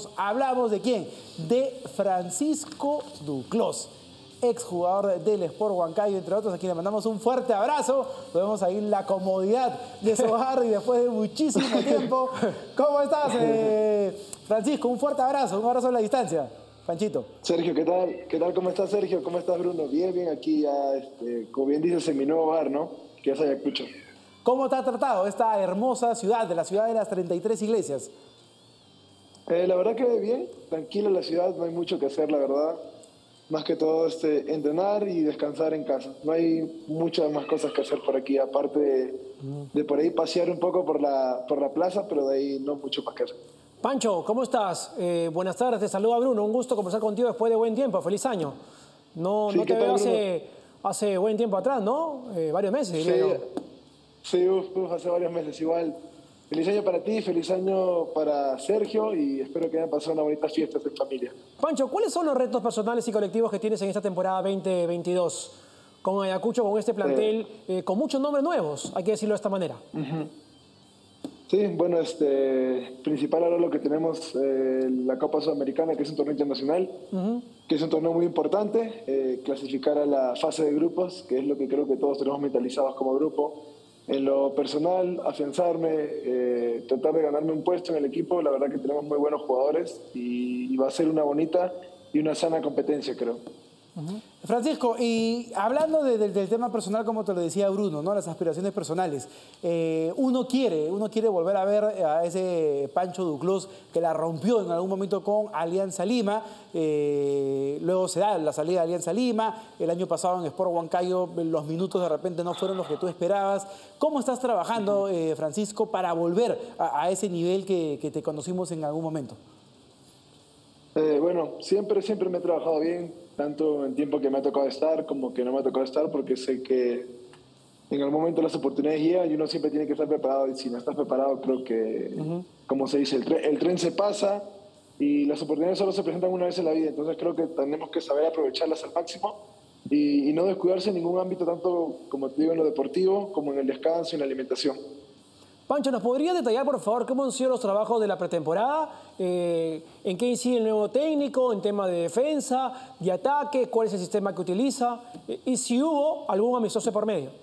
nosotros hablamos de quién, de Francisco Duclos, exjugador del Sport Huancayo, entre otros, a quien le mandamos un fuerte abrazo. Lo vemos ahí en la comodidad de su hogar y después de muchísimo tiempo. ¿Cómo estás, Francisco? Un fuerte abrazo, un abrazo a la distancia. Panchito. Sergio, ¿qué tal? ¿Qué tal? ¿Cómo estás, Sergio? ¿Cómo estás, Bruno? Bien, bien, aquí ya, como bien dices, en mi nuevo hogar, ¿no? Que es Ayacucho. ¿Cómo te ha tratado esta hermosa ciudad, de la ciudad de las 33 iglesias? La verdad que bien, tranquila la ciudad, no hay mucho que hacer, la verdad. Más que todo entrenar y descansar en casa. No hay muchas más cosas que hacer por aquí, aparte de por ahí pasear un poco por la plaza, pero de ahí no mucho más que hacer. Pancho, ¿cómo estás? Buenas tardes, te saluda Bruno. Un gusto conversar contigo después de buen tiempo. Feliz año. No te veo hace buen tiempo atrás, ¿no? Varios meses, diría yo. Sí, hace varios meses igual. Feliz año para ti, feliz año para Sergio y espero que hayan pasado una bonita fiesta en familia. Pancho, ¿cuáles son los retos personales y colectivos que tienes en esta temporada 2022? Con Ayacucho, con este plantel, con muchos nombres nuevos, hay que decirlo de esta manera. Sí, bueno, principal ahora lo que tenemos, la Copa Sudamericana, que es un torneo internacional, que es un torneo muy importante, clasificar a la fase de grupos, que es lo que creo que todos tenemos mentalizados como grupo. En lo personal, afianzarme, tratar de ganarme un puesto en el equipo, la verdad que tenemos muy buenos jugadores y va a ser una bonita y una sana competencia, creo. Francisco, y hablando del tema personal, como te lo decía Bruno, ¿no? Las aspiraciones personales, uno quiere volver a ver a ese Pancho Duclos que la rompió en algún momento con Alianza Lima, luego se da la salida de Alianza Lima, el año pasado en Sport Huancayo los minutos de repente no fueron los que tú esperabas. ¿Cómo estás trabajando, Francisco, para volver a ese nivel que te conocimos en algún momento? Bueno, siempre me he trabajado bien, tanto en tiempo que me ha tocado estar como que no me ha tocado estar, porque sé que en algún momento las oportunidades llegan y uno siempre tiene que estar preparado. Y si no estás preparado, creo que, como se dice, el tren se pasa y las oportunidades solo se presentan una vez en la vida. Entonces creo que tenemos que saber aprovecharlas al máximo y no descuidarse en ningún ámbito, tanto como te digo en lo deportivo, como en el descanso y en la alimentación. Pancho, ¿nos podría detallar, por favor, cómo han sido los trabajos de la pretemporada? ¿En qué incide el nuevo técnico? ¿En tema de defensa, de ataque? ¿Cuál es el sistema que utiliza? ¿Y si hubo algún amistoso por medio?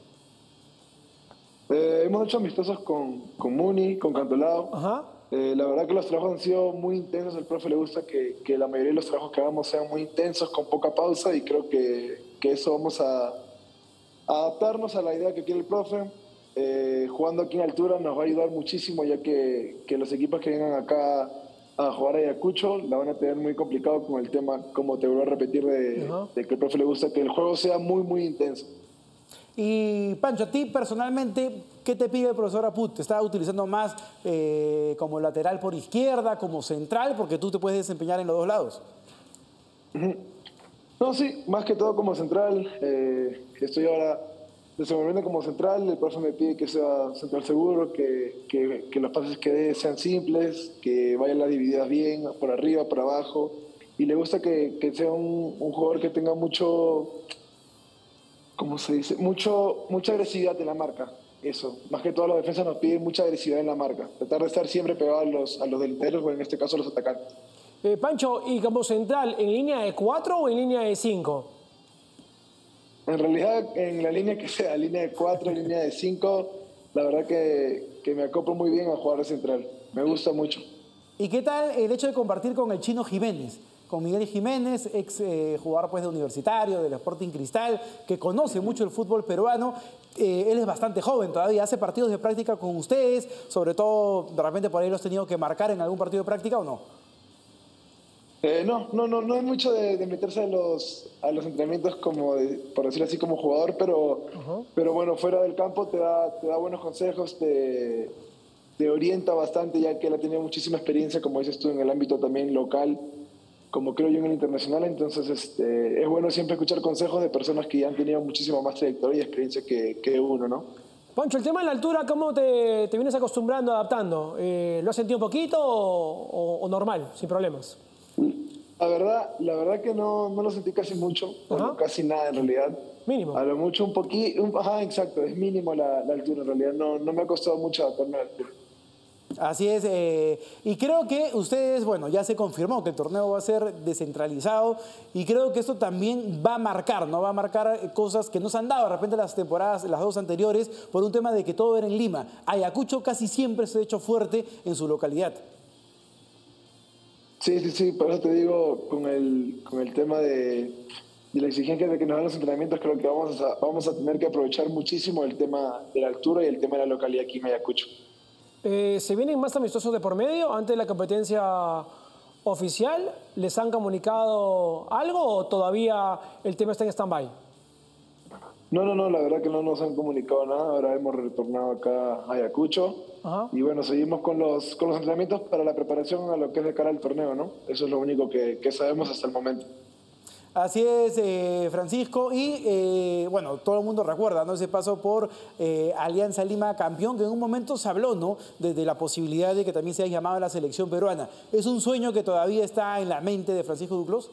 Hemos hecho amistosos con Muni, con Cantolao. La verdad que los trabajos han sido muy intensos. Al profe le gusta que la mayoría de los trabajos que hagamos sean muy intensos, con poca pausa, y creo que eso vamos a adaptarnos a la idea que quiere el profe. Jugando aquí en altura nos va a ayudar muchísimo, ya que los equipos que vengan acá a jugar a Ayacucho la van a tener muy complicado con el tema, como te vuelvo a repetir, de que el profe le gusta que el juego sea muy, muy intenso. Y Pancho, a ti personalmente, ¿qué te pide el profesor Aput? ¿Te está utilizando más como lateral por izquierda, como central? Porque tú te puedes desempeñar en los dos lados. No, sí, más que todo como central. Estoy ahora desenvolviendo como central. El profe me pide que sea central seguro, que los pases que dé sean simples, que vayan las divididas bien, por arriba, por abajo. Y le gusta que sea un jugador que tenga mucho, ¿cómo se dice? Mucha agresividad en la marca. Eso. Más que todo la defensa nos pide mucha agresividad en la marca. Tratar de estar siempre pegado a los delanteros, o en este caso a los atacantes. Pancho, ¿y como central en línea de 4 o en línea de 5? En realidad, en la línea que sea, línea de 4, línea de 5, la verdad que me acoplo muy bien a jugar de central. Me gusta mucho. ¿Y qué tal el hecho de compartir con el Chino Jiménez? Con Miguel Jiménez, ex jugador pues, de Universitario, del Sporting Cristal, que conoce mucho el fútbol peruano. Él es bastante joven todavía, hace partidos de práctica con ustedes, sobre todo, de repente por ahí los has tenido que marcar en algún partido de práctica, ¿o no? No hay mucho de meterse a los entrenamientos, como por decirlo así, como jugador, pero bueno, fuera del campo te da buenos consejos, te orienta bastante, ya que él ha tenido muchísima experiencia, como dices tú, en el ámbito también local, como creo yo en el internacional. Entonces es bueno siempre escuchar consejos de personas que ya han tenido muchísima más trayectoria y experiencia que uno, ¿no? Pancho, el tema de la altura, ¿cómo te vienes acostumbrando, adaptando? ¿Lo has sentido un poquito o normal, sin problemas? La verdad que no lo sentí casi mucho, casi nada en realidad. Mínimo. A lo mucho un poquito, exacto, es mínimo la altura en realidad. No me ha costado mucho adaptarme a la altura. Así es, y creo que ustedes, bueno, ya se confirmó que el torneo va a ser descentralizado y creo que esto también va a marcar, ¿no? Va a marcar cosas que no se han dado de repente las temporadas, las dos anteriores, por un tema de que todo era en Lima. Ayacucho casi siempre se ha hecho fuerte en su localidad. Sí, por eso te digo, con el tema de la exigencia de que nos dan los entrenamientos, creo que vamos a tener que aprovechar muchísimo el tema de la altura y el tema de la localidad aquí en Ayacucho. ¿Se vienen más amistosos de por medio antes de la competencia oficial? ¿Les han comunicado algo o todavía el tema está en stand-by? No, la verdad que no nos han comunicado nada. Ahora hemos retornado acá a Ayacucho. Ajá. Y bueno, seguimos con los entrenamientos para la preparación a lo que es de cara al torneo, ¿no? Eso es lo único que sabemos hasta el momento. Así es, Francisco, y bueno, todo el mundo recuerda, ¿no? Ese paso por Alianza Lima campeón, que en un momento se habló, ¿no? De la posibilidad de que también se haya llamado a la selección peruana. ¿Es un sueño que todavía está en la mente de Francisco Duclos?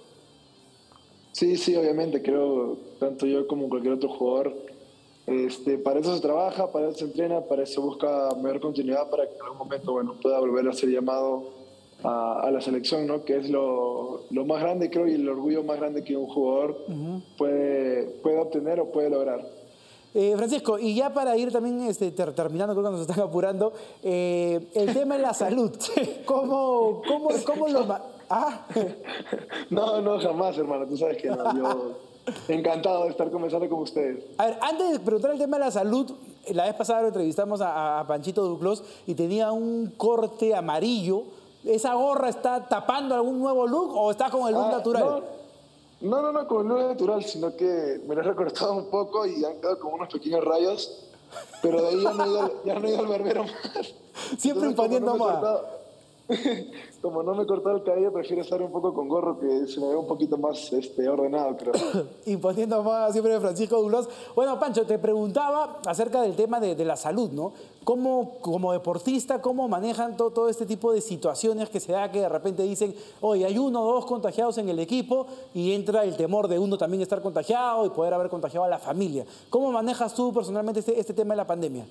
Sí, obviamente, creo, tanto yo como cualquier otro jugador, para eso se trabaja, para eso se entrena, para eso se busca mayor continuidad, para que en algún momento, bueno, pueda volver a ser llamado a la selección, ¿no? Que es lo más grande, creo, y el orgullo más grande que un jugador puede obtener o puede lograr. Francisco, y ya para ir también terminando, creo que nos están apurando, el tema de la salud, ¿cómo lo... ¿Ah? No, jamás, hermano, tú sabes que no, yo encantado de estar conversando con ustedes. A ver, antes de preguntar el tema de la salud, la vez pasada lo entrevistamos a Panchito Duclos y tenía un corte amarillo. ¿Esa gorra está tapando algún nuevo look o está con el look natural? No, con el look natural, sino que me lo he recortado un poco y han quedado como unos pequeños rayos, pero de ahí ya no he ido al barbero más. Siempre imponiendo moda. Como no me he cortado el cabello, prefiero estar un poco con gorro, que se me ve un poquito más ordenado, creo. Imponiendo moda siempre de Francisco Duclos. Bueno, Pancho, te preguntaba acerca del tema de la salud, ¿no? Como deportista, ¿cómo manejan todo este tipo de situaciones que se da que de repente dicen, oye, hay 1 o 2 contagiados en el equipo y entra el temor de uno también estar contagiado y poder haber contagiado a la familia? ¿Cómo manejas tú personalmente este tema de la pandemia?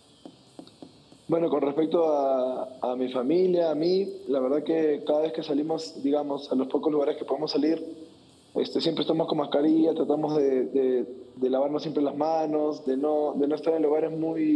Bueno, con respecto a mi familia, a mí, la verdad que cada vez que salimos, digamos, a los pocos lugares que podemos salir, siempre estamos con mascarilla, tratamos de lavarnos siempre las manos, de no estar en lugares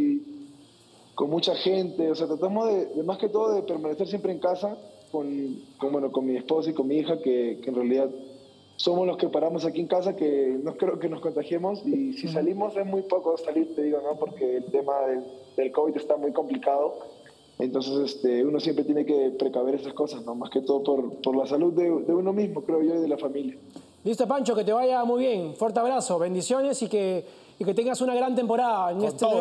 con mucha gente, o sea, tratamos de más que todo de permanecer siempre en casa con mi esposa y con mi hija, que en realidad somos los que paramos aquí en casa, que no creo que nos contagiemos, y si salimos es muy poco salir, te digo, ¿no? Porque el tema del COVID está muy complicado, entonces uno siempre tiene que precaver esas cosas, ¿no? Más que todo por la salud de uno mismo, creo yo, y de la familia. Listo, Pancho, que te vaya muy bien, fuerte abrazo, bendiciones y que tengas una gran temporada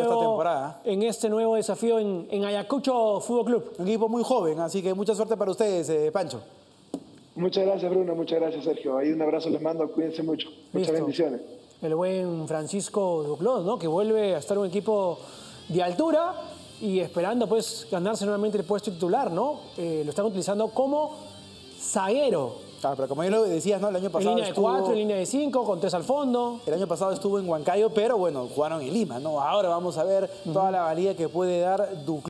en este nuevo desafío en Ayacucho Fútbol Club. Un equipo muy joven, así que mucha suerte para ustedes, Pancho. Muchas gracias, Bruno. Muchas gracias, Sergio. Ahí un abrazo les mando. Cuídense mucho. Muchas bendiciones. El buen Francisco Duclos, ¿no? Que vuelve a estar en un equipo de altura y esperando, pues, ganarse nuevamente el puesto titular, ¿no? Lo están utilizando como zaguero. Claro, pero como yo lo decías, ¿no? El año pasado en línea de 4, en línea de 5, con 3 al fondo. El año pasado estuvo en Huancayo, pero bueno, jugaron en Lima, ¿no? Ahora vamos a ver toda la valía que puede dar Duclos.